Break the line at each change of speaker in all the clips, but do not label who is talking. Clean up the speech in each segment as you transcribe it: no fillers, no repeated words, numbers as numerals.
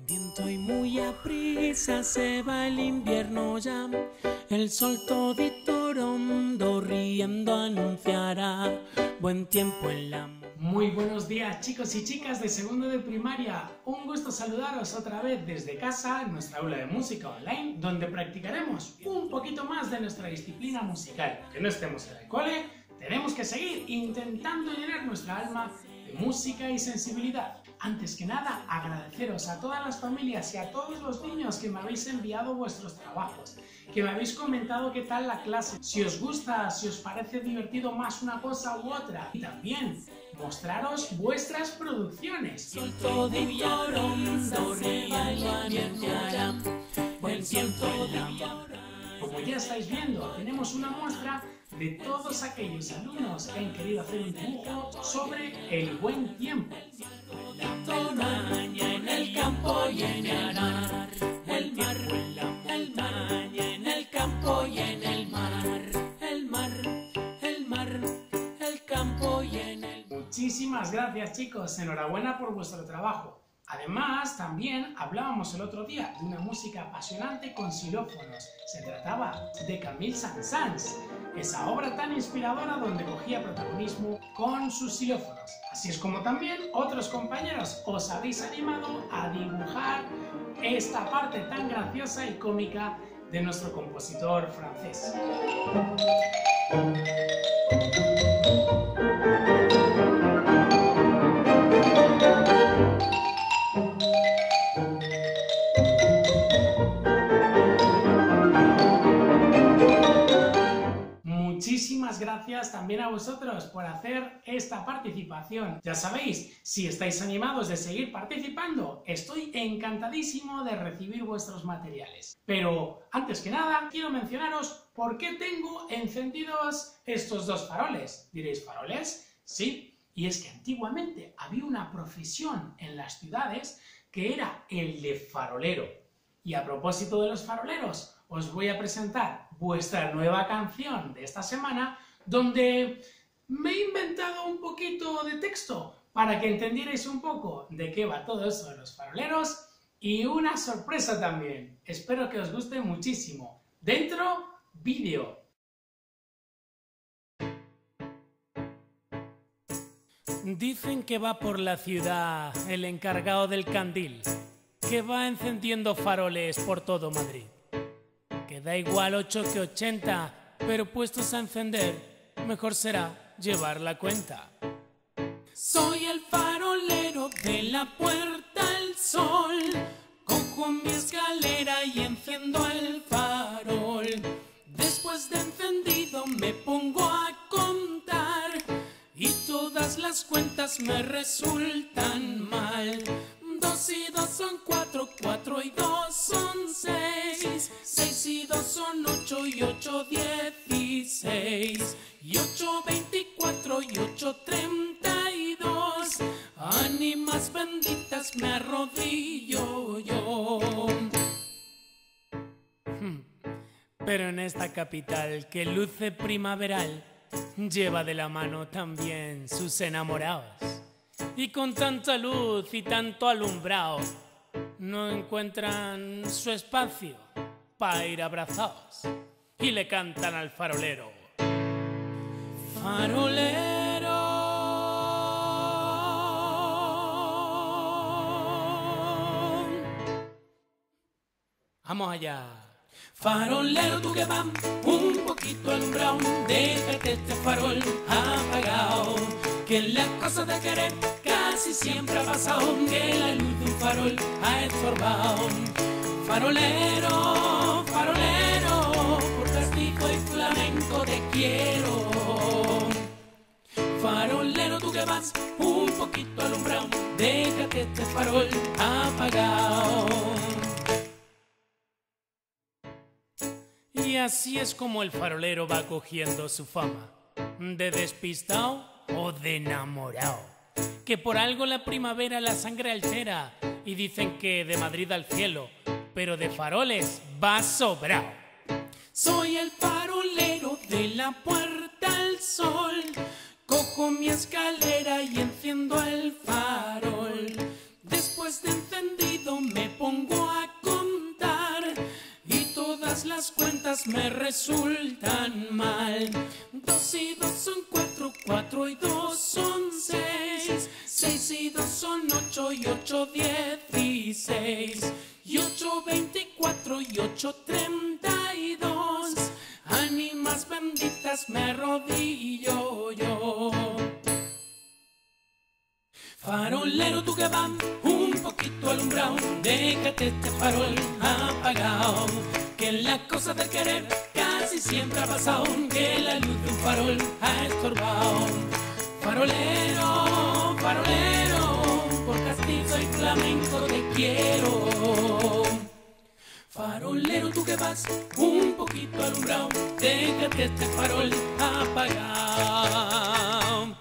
Viento y muy aprisa se va el invierno ya, el sol todito rondo riendo anunciará buen tiempo en la...
Muy buenos días chicos y chicas de segundo de primaria, un gusto saludaros otra vez desde casa en nuestra aula de música online, donde practicaremos un poquito más de nuestra disciplina musical. Que no estemos en el cole, tenemos que seguir intentando llenar nuestra alma de música y sensibilidad. Antes que nada, agradeceros a todas las familias y a todos los niños que me habéis enviado vuestros trabajos, que me habéis comentado qué tal la clase, si os gusta, si os parece divertido más una cosa u otra, y también mostraros vuestras producciones. Como ya estáis viendo, tenemos una muestra de todos aquellos alumnos que han querido hacer un dibujo sobre el buen tiempo.
En el campo y en el mar, el mar, el mar, y en el campo y en el mar, el mar, el mar, el campo y en el...
Muchísimas gracias chicos, enhorabuena por vuestro trabajo. Además, también hablábamos el otro día de una música apasionante con xilófonos. Se trataba de Camille Saint-Saëns, esa obra tan inspiradora donde cogía protagonismo con sus xilófonos. Así es como también otros compañeros os habéis animado a dibujar esta parte tan graciosa y cómica de nuestro compositor francés. Muchísimas gracias también a vosotros por hacer esta participación. Ya sabéis, si estáis animados de seguir participando, estoy encantadísimo de recibir vuestros materiales. Pero antes que nada, quiero mencionaros por qué tengo encendidos estos dos faroles. ¿Diréis faroles? Sí, y es que antiguamente había una profesión en las ciudades que era el de farolero. Y a propósito de los faroleros, os voy a presentar vuestra nueva canción de esta semana, donde me he inventado un poquito de texto para que entendierais un poco de qué va todo eso de los faroleros y una sorpresa también. Espero que os guste muchísimo. Dentro, vídeo.
Dicen que va por la ciudad el encargado del candil, que va encendiendo faroles por todo Madrid. Que da igual 8 que 80, pero puestos a encender, mejor será llevar la cuenta. Soy el farolero de la Puerta del Sol, cojo mi escalera y enciendo el farol. Después de encendido me pongo a contar y todas las cuentas me resultan mal. 2 y 2 son 4, 4 y 2 son 6, 6 y 2 son 8 y 8 16, y 8 24 y 8 32, ánimas benditas me arrodillo yo. Pero en esta capital que luce primaveral, lleva de la mano también sus enamorados. Y con tanta luz y tanto alumbrado, no encuentran su espacio para ir abrazados. Y le cantan al farolero: farolero, vamos allá. Farolero, tú que vas un poquito alumbrado, déjate este farol apagado, que las cosas de querer casi siempre ha pasado, que la luz de un farol ha estorbado. Farolero, farolero, por castigo y flamenco te quiero. Farolero, tú que vas un poquito alumbrado, déjate este farol apagado. Y así es como el farolero va cogiendo su fama, de despistado o de enamorado, que por algo la primavera la sangre altera, y dicen que de Madrid al cielo, pero de faroles va sobrado. Soy el farolero de la Puerta del Sol, cojo mi escalera y enciendo el farol. Después de encendido me benditas me resultan mal. 2 y 2 son 4, 4 y 2 son 6, 6 y 2 son 8 y 8 16, y 8 24 y 8 32. Ánimas benditas me arrodillo yo. Farolero tú que vas un poquito alumbrado, déjate este farol apagado, que la cosa del querer casi siempre ha pasado, que la luz de un farol ha estorbado. Farolero, farolero, por castizo y flamenco te quiero. Farolero tú que vas un poquito alumbrado, déjate este farol apagado.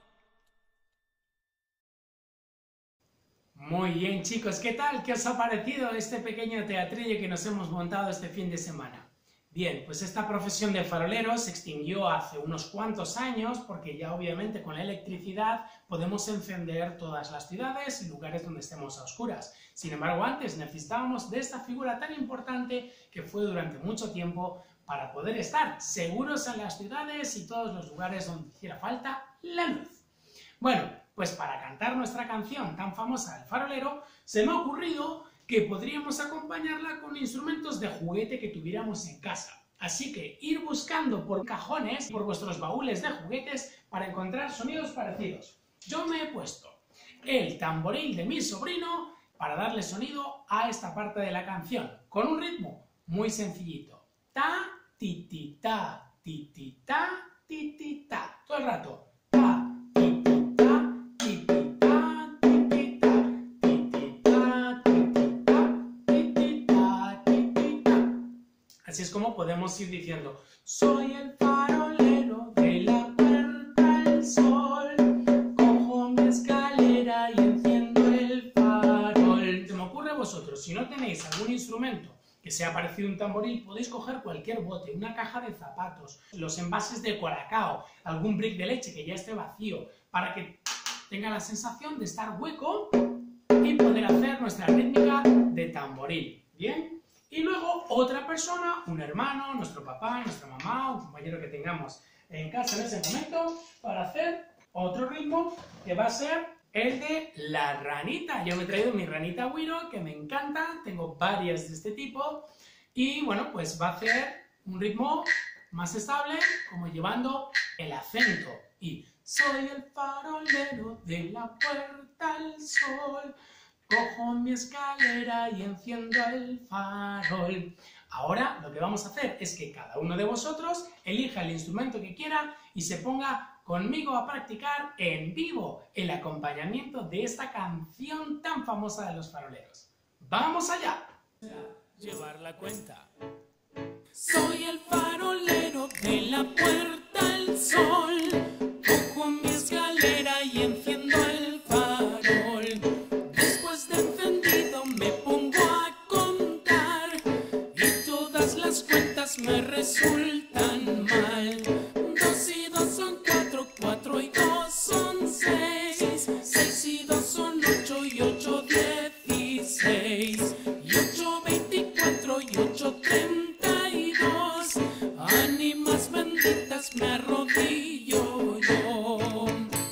Muy bien, chicos, ¿qué tal? ¿Qué os ha parecido este pequeño teatrillo que nos hemos montado este fin de semana? Bien, pues esta profesión de farolero se extinguió hace unos cuantos años porque ya obviamente con la electricidad podemos encender todas las ciudades y lugares donde estemos a oscuras. Sin embargo, antes necesitábamos de esta figura tan importante que fue durante mucho tiempo para poder estar seguros en las ciudades y todos los lugares donde hiciera falta la luz. Bueno, pues para cantar nuestra canción tan famosa del farolero, se me ha ocurrido que podríamos acompañarla con instrumentos de juguete que tuviéramos en casa. Así que ir buscando por cajones, por vuestros baúles de juguetes, para encontrar sonidos parecidos. Yo me he puesto el tamboril de mi sobrino para darle sonido a esta parte de la canción, con un ritmo muy sencillito. Ta, ti, ti, ta, ti, ti, ta, ti, ti, ta. Todo el rato. Ta, ti, ti, ta, ti, ti, ta, ti, ti, ta, ti, ti, ta, ti, ti, ta, ti, ti, ta, ti, ti, ta. Así es como podemos ir diciendo: soy el farolero de la puerta al sol, cojo mi escalera y enciendo el farol. Se me ocurre a vosotros, si no tenéis algún instrumento que sea parecido a un tamboril, podéis coger cualquier bote, una caja de zapatos, los envases de colacao, algún brick de leche que ya esté vacío, para que tenga la sensación de estar hueco y poder hacer nuestra rítmica de tamboril. ¿Bien? Y luego otra persona, un hermano, nuestro papá, nuestra mamá, un compañero que tengamos en casa en ese momento, para hacer otro ritmo que va a ser el de la ranita. Yo me he traído mi ranita Wiro, que me encanta, tengo varias de este tipo, y bueno, pues va a hacer un ritmo más estable, como llevando el acento. Y soy el farolero de la puerta al sol, cojo mi escalera y enciendo el farol. Ahora lo que vamos a hacer es que cada uno de vosotros elija el instrumento que quiera y se ponga conmigo a practicar en vivo el acompañamiento de esta canción tan famosa de los faroleros. ¡Vamos allá!
Llevar la cuenta. Soy el farolero de la puerta al sol, cojo mi escalera y enciendo el farol. Después de encendido me pongo a contar y todas las cuentas me resultan mal. 2 y 2 son 4, 4 y 2 son 6, 6 y 2 son 8 y 8 16, y 8 24 y 8 32. Ánimas benditas me arrodillo yo.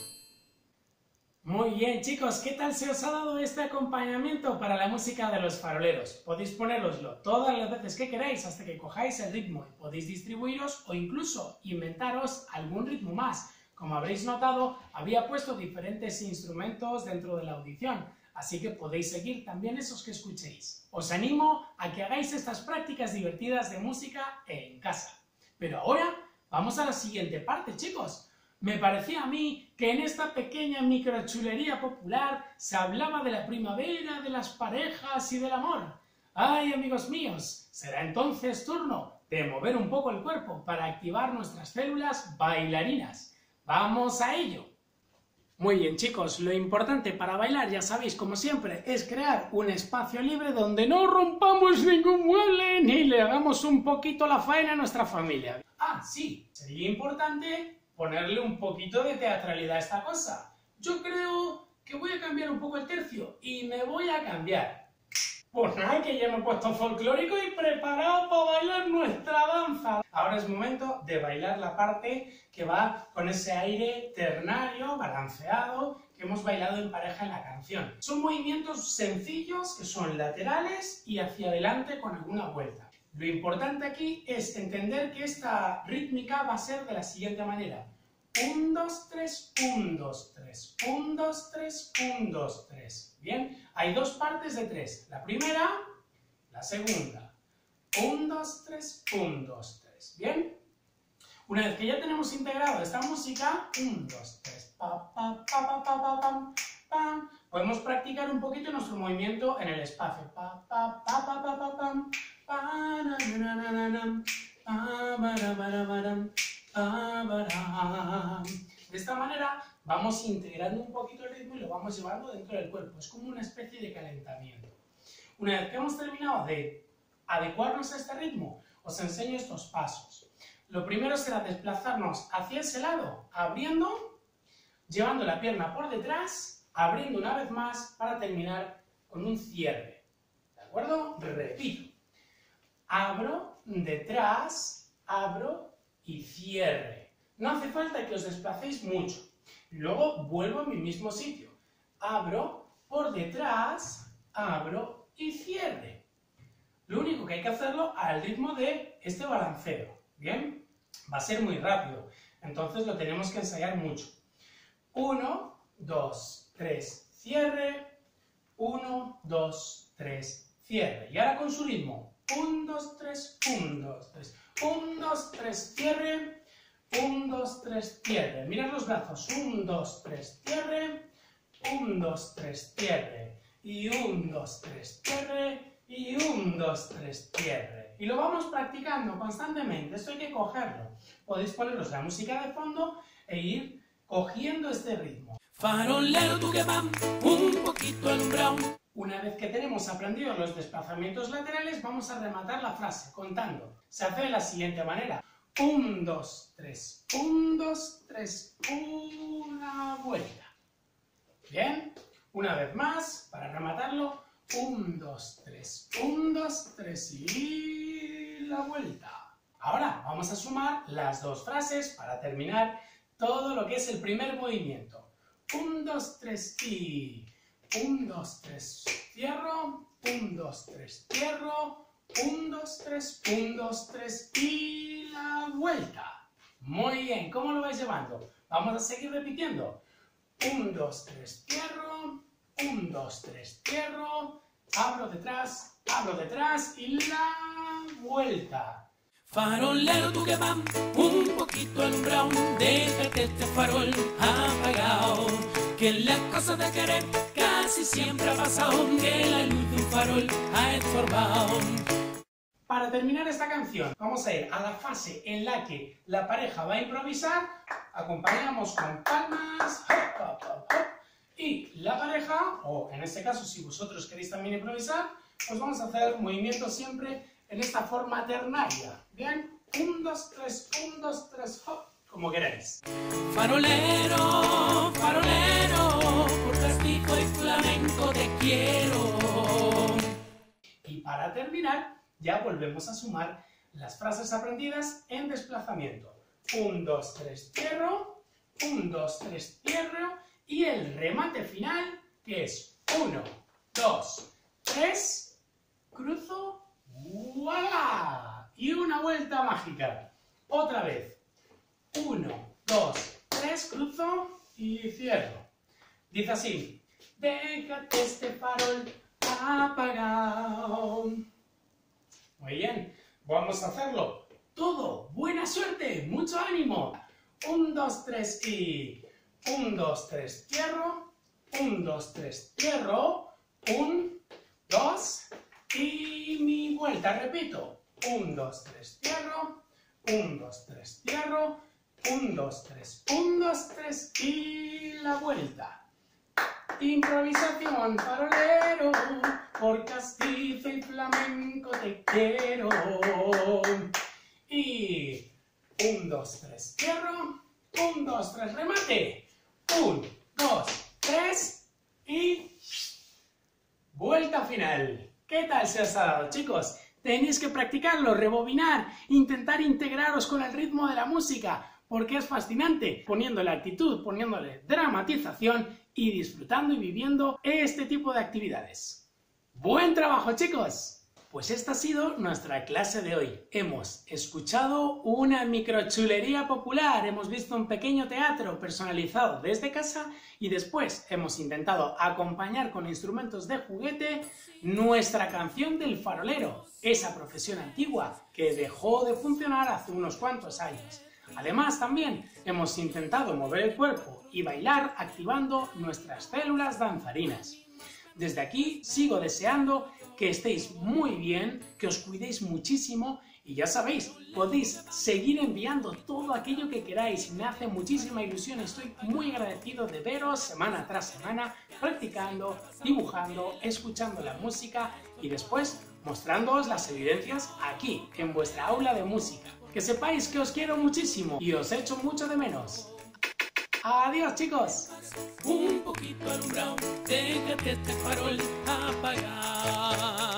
Muy bien, chicos, ¿qué tal se os ha dado este acompañamiento para la música de los faroleros? Podéis ponéroslo todas las veces que queráis hasta que cojáis el ritmo y podéis distribuiros o incluso inventaros algún ritmo más. Como habréis notado, había puesto diferentes instrumentos dentro de la audición, así que podéis seguir también esos que escuchéis. Os animo a que hagáis estas prácticas divertidas de música en casa. Pero ahora vamos a la siguiente parte, chicos. Me parecía a mí que en esta pequeña microchulería popular se hablaba de la primavera, de las parejas y del amor. ¡Ay, amigos míos! Será entonces turno de mover un poco el cuerpo para activar nuestras células bailarinas. ¡Vamos a ello! Muy bien, chicos, lo importante para bailar, ya sabéis, como siempre, es crear un espacio libre donde no rompamos ningún mueble ni le hagamos un poquito la faena a nuestra familia. Ah, sí, sería importante ponerle un poquito de teatralidad a esta cosa. Yo creo que voy a cambiar un poco el tercio y me voy a cambiar Pues nada, que ya me he puesto folclórico y preparado para bailar nuestra danza. Ahora es momento de bailar la parte que va con ese aire ternario, balanceado, que hemos bailado en pareja en la canción. Son movimientos sencillos que son laterales y hacia adelante con alguna vuelta. Lo importante aquí es entender que esta rítmica va a ser de la siguiente manera. 1, 2, 3, 1, 2, 3, 1, 2, 3, 1, 2, 3. Bien, hay dos partes de 3. La primera, la segunda. 1, 2, 3, 1, 2, 3. Bien. Una vez que ya tenemos integrado esta música, 1, 2, 3, pa, pa, pa, pa, pa, pa, pam, pam. Podemos practicar un poquito nuestro movimiento en el espacio. Pa, pa, pa, pa, pa, pa, pam, pa, na, na, na, na, na, pa, ba, ba, ba, ba, de esta manera vamos integrando un poquito el ritmo y lo vamos llevando dentro del cuerpo. Es como una especie de calentamiento. Una vez que hemos terminado de adecuarnos a este ritmo, os enseño estos pasos. Lo primero será desplazarnos hacia ese lado, abriendo, llevando la pierna por detrás, abriendo una vez más para terminar con un cierre. ¿De acuerdo? Repito. Abro, detrás, abro y cierre. No hace falta que os desplacéis mucho. Luego vuelvo a mi mismo sitio. Abro, por detrás, abro y cierre. Lo único que hay que hacerlo al ritmo de este balanceo. ¿Bien? Va a ser muy rápido. Entonces lo tenemos que ensayar mucho. 1, 2, 3, cierre. 1, 2, 3, cierre. Y ahora con su ritmo. 1, 2, 3, 1, 2, 3. 1, 2, 3, cierre. 1, 2, 3, cierre. Mirad los brazos. 1, 2, 3, cierre. 1, 2, 3, cierre. Y 1, 2, 3, cierre. Y 1, 2, 3, cierre. Y lo vamos practicando constantemente. Esto hay que cogerlo. Podéis poneros la música de fondo e ir cogiendo este ritmo.
Farolero, tú que van un poquito alumbrado.
Una vez que tenemos aprendido los desplazamientos laterales, vamos a rematar la frase contando. Se hace de la siguiente manera. 1, 2, 3, 1, 2, 3, una vuelta. Bien, una vez más, para rematarlo. 1, 2, 3, 1, 2, 3 y la vuelta. Ahora vamos a sumar las dos frases para terminar todo lo que es el primer movimiento. 1, 2, 3 y... 1, 2, 3, cierro, 1, 2, 3, cierro, 1, 2, 3, 1, 2, 3 y la vuelta. Muy bien, ¿cómo lo vais llevando? Vamos a seguir repitiendo. 1, 2, 3, cierro, 1, 2, 3, cierro, abro detrás y la vuelta.
Farolero, tú que van un poquito alumbrado, déjate este farol apagado, que la cosa de querer casi siempre ha pasado, que la luz de un farol ha estorbado.
Para terminar esta canción, vamos a ir a la fase en la que la pareja va a improvisar, acompañamos con palmas, hop, hop, hop, hop, y la pareja, o en este caso si vosotros queréis también improvisar, pues vamos a hacer movimientos siempre en esta forma ternaria. ¿Bien? 1, 2, 3, 1, 2, 3, hop, como queráis.
Farolero, farolero, por castigo y flamenco te quiero.
Y para terminar, ya volvemos a sumar las frases aprendidas en desplazamiento. 1, 2, 3, cierro, 1, 2, 3, cierro, y el remate final, que es 1, 2, 3, cruzo, ¡voilá! Y una vuelta mágica. Otra vez. 1, 2, 3, cruzo y cierro. Dice así. Déjate este farol apagado. Muy bien. Vamos a hacerlo. Todo. Buena suerte. Mucho ánimo. 1, 2, 3 y... 1, 2, 3, cierro. 1, 2, 3, cierro. 1, 2 y mi vuelta. Repito. 1, 2, 3, cierro. 1, 2, 3, cierro. 1, 2, 3, 1, 2, 3 y la vuelta. Improvisación, farolero, por castizo y flamenco te quiero. Y 1, 2, 3, cierro. 1, 2, 3, remate. 1, 2, 3 y vuelta final. ¿Qué tal se os ha dado, chicos? Tenéis que practicarlo, rebobinar, intentar integraros con el ritmo de la música, porque es fascinante, poniéndole actitud, poniéndole dramatización y disfrutando y viviendo este tipo de actividades. ¡Buen trabajo, chicos! Pues esta ha sido nuestra clase de hoy. Hemos escuchado una microchulería popular, hemos visto un pequeño teatro personalizado desde casa y después hemos intentado acompañar con instrumentos de juguete nuestra canción del farolero, esa profesión antigua que dejó de funcionar hace unos cuantos años. Además, también hemos intentado mover el cuerpo y bailar activando nuestras células danzarinas. Desde aquí sigo deseando que estéis muy bien, que os cuidéis muchísimo y ya sabéis, podéis seguir enviando todo aquello que queráis. Me hace muchísima ilusión, estoy muy agradecido de veros semana tras semana practicando, dibujando, escuchando la música y después mostrándoos las evidencias aquí, en vuestra aula de música. Que sepáis que os quiero muchísimo y os echo mucho de menos. ¡Adiós, chicos!
Un poquito alumbrado, déjate este farol apagar.